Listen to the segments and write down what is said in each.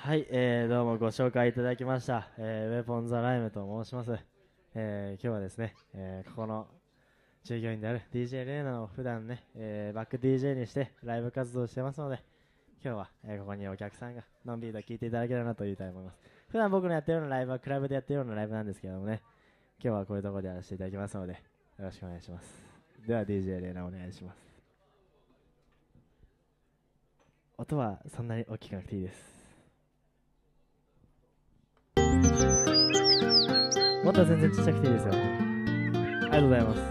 はい、どうもご紹介いただきました、ウェポンザライムと申します。今日はですね、ここの従業員である DJ レイナを普段ね、バック DJ にしてライブ活動してますので、今日は、ここにお客さんがのんびりと聴いていただければなと言いたいと思います。普段僕のやってるようなライブはクラブでやってるようなライブなんですけどもね、今日はこういうところでやらせていただきますので、よろしくお願いします。では DJ レイナお願いします。音はそんなに大きくなくていいです。もっと全然ちっちゃくていいですよ。ありがとうございます。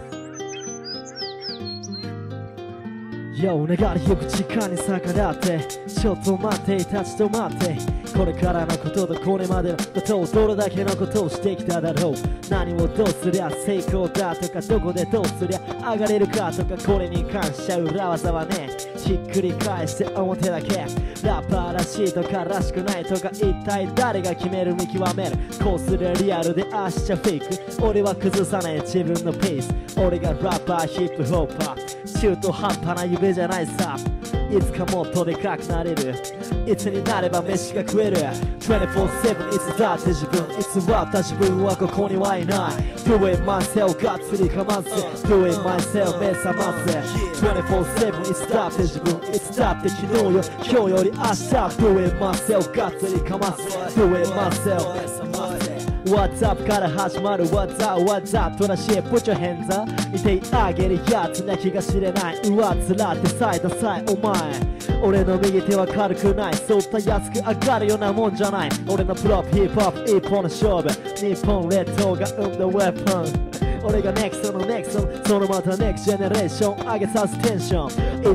いやお願いよく時間に逆らってちょっと待って立ち止まってこれからのこととこれまでのことをどれだけのことをしてきただろう。何をどうすりゃ成功だとかどこでどうすりゃ上がれるかとかこれに関しちゃ裏技はねひっくり返して表だけラッパーらしいとからしくないとか一体誰が決める見極めるこうすりゃリアルでああしちゃフェイク俺は崩さない自分のペース俺がラッパーヒップホッパー中途半端な夢じゃないさいつかもっとでかくなれるいつになれば飯が食える 24/7 いつだって自分偽った自分はここにはいない Do it myself がっつりかませ Do it myself 目覚ませ 24/7 いつだって自分いつだって昨日よ今日より明日 Do it myself がっつりかませ Do it myself 目覚ませWhat's up から始まる What's up What's up とらしい Put your hands up いてあげるやつな気が知れない上つらってさえダサいお前俺の右手は軽くないそうたやすく上がるようなもんじゃない俺のプロップヒップホップ一本の勝負日本列島が生んだウェポン俺がネクストのネクストそのまたネクストジェネレーション上げさすテンション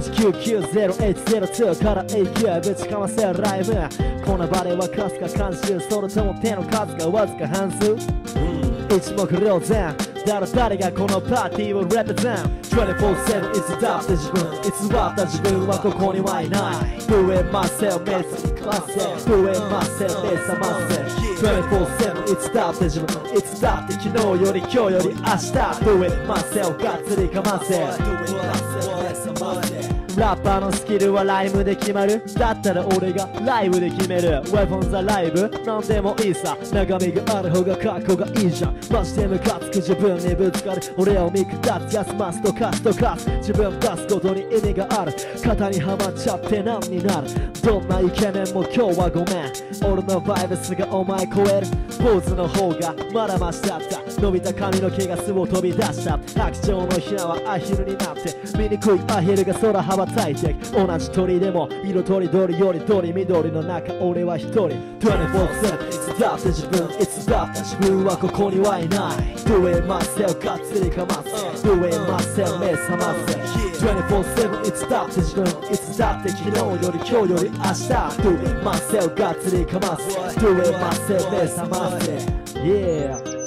1990802から89ぶちかませるライブこの場ではかすか監修それとも手の数がわずか半数一目瞭然誰がこのパーティーをレプゼン 24/7 いつだって自分偽った自分はここにはいない Do it myself 目覚ませ Do it myself 目覚ませ 24/7 いつだって自分いつだって昨日より今日より明日 Do it myself がっつりかませ Do it myself 目覚ませラッパーのスキルはライムで決まるだったら俺がライブで決める Weapon the Live なんでもいいさ中身がある方がかっこがいいじゃんマジでムカつく自分にぶつかる俺を見下す休ますとかすとかす自分出すことに意味がある型にはまっちゃって何になるどんなイケメンも今日はごめん俺のバイブスがお前超えるポーズの方がまだマシだった伸びた髪の毛が巣を飛び出した白鳥のひなはアヒルになって醜いアヒルが空羽ばたいて同じ鳥でも色とりどりよりどり緑の中俺は一人 24/7 いつだって自分いつだって自分はここにはいない Do it myself がっつりかませ Do it myself 目覚ませ 24/7 いつだって自分いつだって昨日より今日より明日 Do it myself がっつりかませ Do it myself 目覚ませ Yeah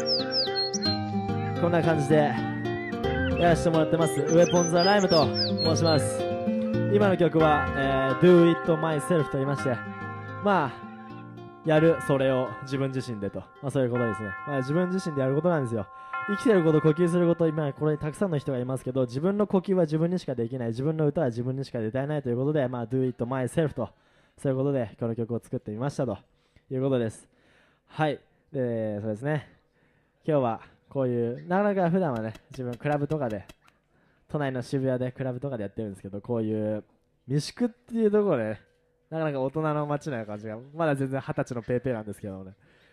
こんな感じでやらせてもらってますウェポンザライムと申します。今の曲は、Do It Myself と言いましてまあやるそれを自分自身でと、そういうことですね、自分自身でやることなんですよ。生きてること、呼吸すること、今これにたくさんの人がいますけど自分の呼吸は自分にしかできない自分の歌は自分にしか歌えないということで、Do It Myself とそういうことでこの曲を作ってみましたということです。はい、そうですね。今日はこういうなかなか普段はね自分クラブとかで都内の渋谷でクラブとかでやってるんですけどこういう三宿っていうところで、ね、なかなか大人の街な感じがまだ全然20歳のペーペーなんですけどね